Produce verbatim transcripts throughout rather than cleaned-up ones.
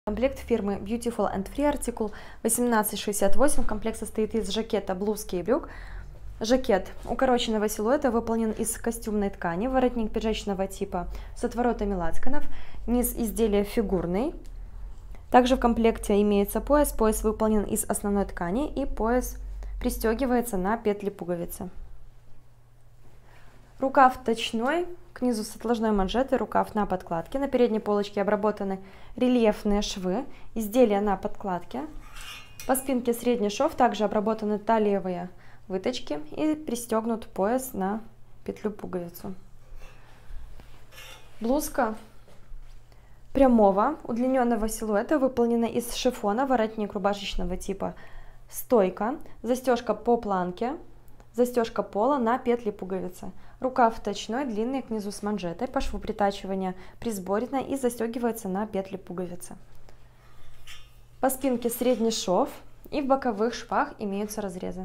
Комплект фирмы Beautiful and Free, артикул восемнадцать шестьдесят восемь. Комплект состоит из жакета, блузки и брюк. Жакет укороченного силуэта выполнен из костюмной ткани, воротник пиджачного типа с отворотами лацканов, низ изделия фигурный. Также в комплекте имеется пояс, пояс выполнен из основной ткани и пояс пристегивается на петли пуговицы. Рукав точной, к низу с отложной манжетой, рукав на подкладке. На передней полочке обработаны рельефные швы, изделия на подкладке. По спинке средний шов, также обработаны талиевые выточки и пристегнут пояс на петлю пуговицу. Блузка прямого удлиненного силуэта выполнена из шифона, воротник рубашечного типа, стойка, застежка по планке, застежка пола на петли пуговицы. Рукав точной, длинный, к низу с манжетой, по шву притачивания присборено и застегивается на петли пуговицы. По спинке средний шов и в боковых швах имеются разрезы.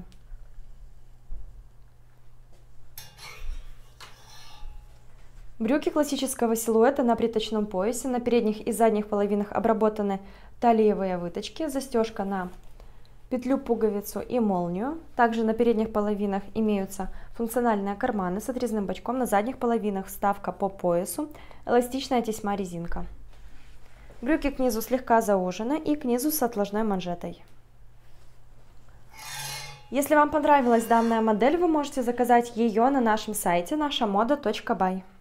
Брюки классического силуэта на приточном поясе, на передних и задних половинах обработаны талиевые выточки, застежка на петлю пуговицу и молнию. Также на передних половинах имеются функциональные карманы с отрезным бочком, на задних половинах вставка по поясу, эластичная тесьма резинка. Брюки к низу слегка заужены и к низу с отложной манжетой. Если вам понравилась данная модель, вы можете заказать ее на нашем сайте наша мода точка бай.